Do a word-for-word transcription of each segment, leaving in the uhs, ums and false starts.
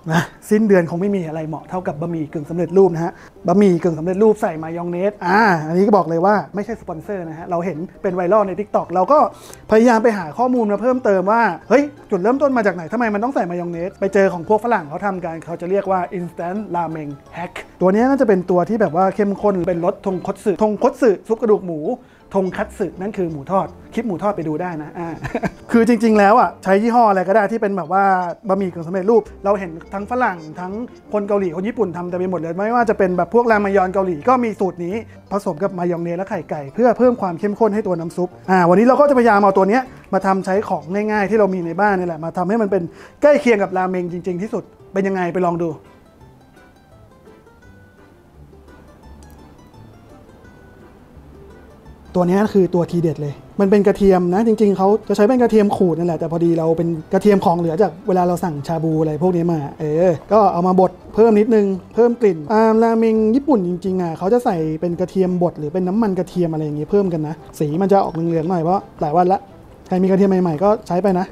นะสิ้นเดือนคงไม่มีอะไรเหมาะเท่ากับบะหมี่กึ่งสำเร็จรูปนะฮะบะหมี่กึ่งสำเร็จรูปใส่มายองเนสอ่าอันนี้ก็บอกเลยว่าไม่ใช่สปอนเซอร์นะฮะเราเห็นเป็นไวรัลใน ทิกต็อก เราก็พยายามไปหาข้อมูลมาเพิ่มเติมว่าเฮ้ยจุดเริ่มต้นมาจากไหนทำไมมันต้องใส่มายองเนสไปเจอของพวกฝรั่งเขาทำกันเขาจะเรียกว่า instant ramen hack ตัวนี้น่าจะเป็นตัวที่แบบว่าเข้มข้นเป็นรสทงคัตสึทงคัตสึซุปกระดูกหมูทงคัตสึนั่นคือหมูทอดคลิปหมูทอดไปดูได้นะอ่า คือจริงๆแล้วอ่ะใช้ยี่ห้ออะไรก็ได้ที่เป็นแบบว่าบะหมี่กึ่งสำเร็จรูปเราเห็นทั้งฝรั่งทั้งคนเกาหลีคนญี่ปุ่นทำแต่ไปหมดเลยไม่ว่าจะเป็นแบบพวกรามายอนเกาหลีก็มีสูตรนี้ผสมกับมายองเนสและไข่ไก่เพื่อเพิ่มความเข้มข้นให้ตัวน้ำซุปอ่าวันนี้เราก็จะพยายามเอาตัวนี้มาทำใช้ของง่ายๆที่เรามีในบ้านนี่แหละมาทำให้มันเป็นใกล้เคียงกับราเมงจริงๆที่สุดเป็นยังไงไปลองดูตัวนี้คือตัวทีเด็ดเลยมันเป็นกระเทียมนะจริงๆเขาจะใช้เป็นกระเทียมขูดนั่นแหละแต่พอดีเราเป็นกระเทียมของเหลือจากเวลาเราสั่งชาบูอะไรพวกนี้มาเออก็เอามาบดเพิ่มนิดนึงเพิ่มกลิ่นอ่าราเมงญี่ปุ่นจริงๆอ่ะเขาจะใส่เป็นกระเทียมบดหรือเป็นน้ำมันกระเทียมอะไรอย่างเงี้ยเพิ่มกันนะสีมันจะออกเหลืองๆหน่อยเพราะหลายวันละใครมีกระเทียมใหม่ๆก็ใช้ไปนะ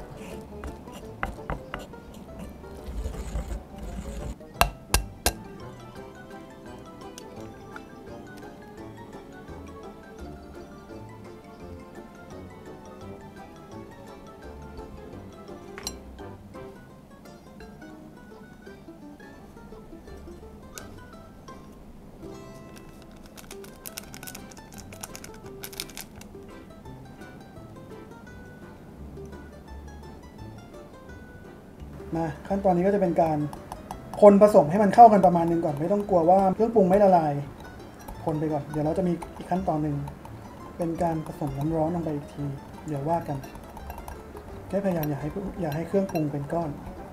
มาขั้นตอนนี้ก็จะเป็นการคนผสมให้มันเข้ากันประมาณนึงก่อนไม่ต้องกลัวว่าเครื่องปรุงไม่ละลายคนไปก่อนเดี๋ยวเราจะมีอีกขั้นตอนหนึ่งเป็นการผสมน้ำร้อนลงไปอีกทีเดี๋ยวว่ากันแค่พยายามอย่าให้อย่าให้เครื่องปรุงเป็นก้อน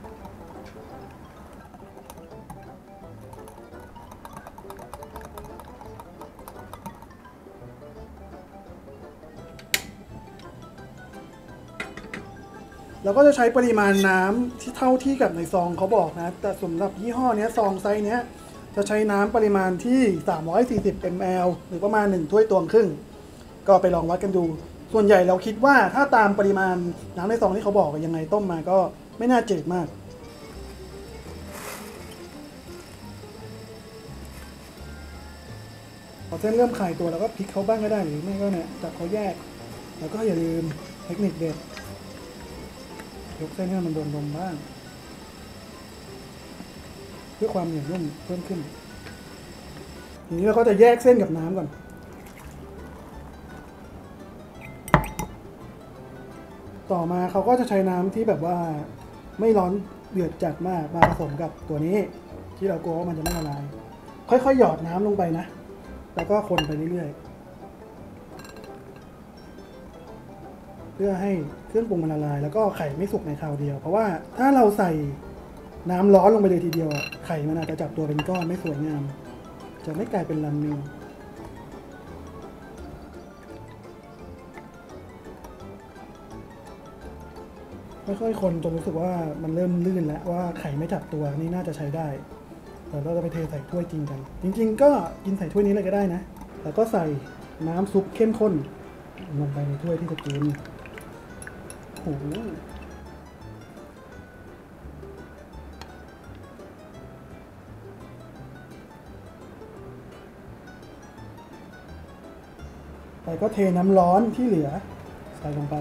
เราก็จะใช้ปริมาณน้ำที่เท่าที่กับในซองเขาบอกนะแต่สำหรับยี่ห้อนี้ซองไซส์นี้จะใช้น้ำปริมาณที่สามร้อยสี่สิบมิลลิลิตรหรือประมาณหนึ่งถ้วยตวงครึ่งก็ไปลองวัดกันดูส่วนใหญ่เราคิดว่าถ้าตามปริมาณน้ำในซองที่เขาบอกยังไงต้มมาก็ไม่น่าจืดมากพอเส้นเริ่มคลายตัวแล้วก็พลิกเขาบ้างก็ได้หรือไม่ก็เนี่ยจับเขาแยกแล้วก็อย่าลืมเทคนิคเด็ดยกเส้นให้มันโดนลมบ้างเพื่อความเหนียวนุ่มเพิ่มขึ้นทีนี้เราก็จะแยกเส้นกับน้ำก่อนต่อมาเขาก็จะใช้น้ำที่แบบว่าไม่ร้อนเดือดจัดมากมาผสมกับตัวนี้ที่เรากลัวว่ามันจะไม่ละลายค่อยๆหยอดน้ำลงไปนะแล้วก็คนไปเรื่อยๆเพื่อให้เครื่องปรุงมันละลายแล้วก็ไข่ไม่สุกในคราวเดียวเพราะว่าถ้าเราใส่น้ำร้อนลงไปเลยทีเดียวไข่มันอาจจะจับตัวเป็นก้อนไม่สวยงามจะไม่กลายเป็นราเมงค่อยๆคนจนรู้สึกว่ามันเริ่มลื่นแล้วว่าไข่ไม่จับตัวนี่น่าจะใช้ได้แต่เราจะไปเทใส่ถ้วยจริงกันจริงๆก็กินใส่ถ้วยนี้เลยก็ได้นะแล้วก็ใส่น้ำซุปเข้มข้นลงไปในถ้วยที่จะกินโอ้โหไปก็เทน้ำร้อนที่เหลือใส่ลงไป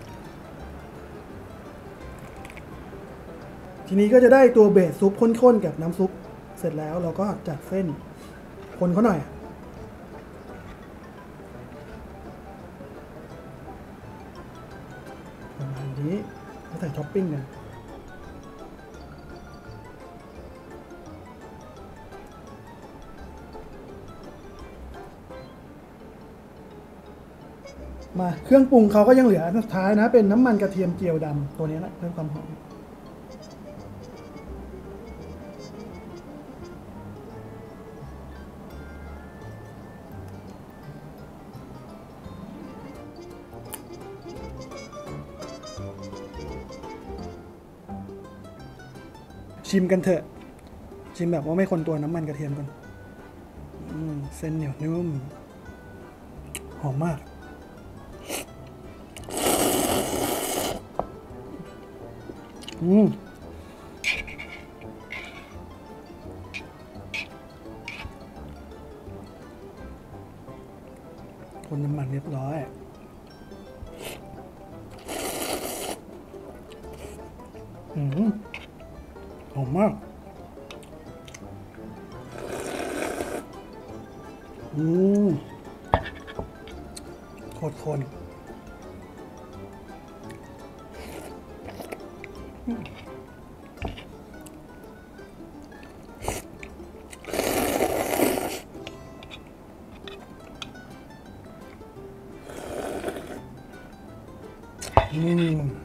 ทีนี้ก็จะได้ตัวเบสซุปข้นๆกับน้ำซุปเสร็จแล้วเราก็จัดเส้นคนเขาหน่อยประมาณนี้แล้วใส่ท็อปปิ้งกันมาเครื่องปรุงเขาก็ยังเหลือสุดท้ายนะเป็นน้ำมันกระเทียมเจียวดำตัวนี้นะเพิ่มความหอมชิมกันเถอะชิมแบบว่าไม่คนตัวน้ำมันกระเทียมก่อนเส้นเหนียวนุ่มหอมมากอืมคนน้ำมันเรียบร้อยอืมหอมมากอืมโคตรคนอืม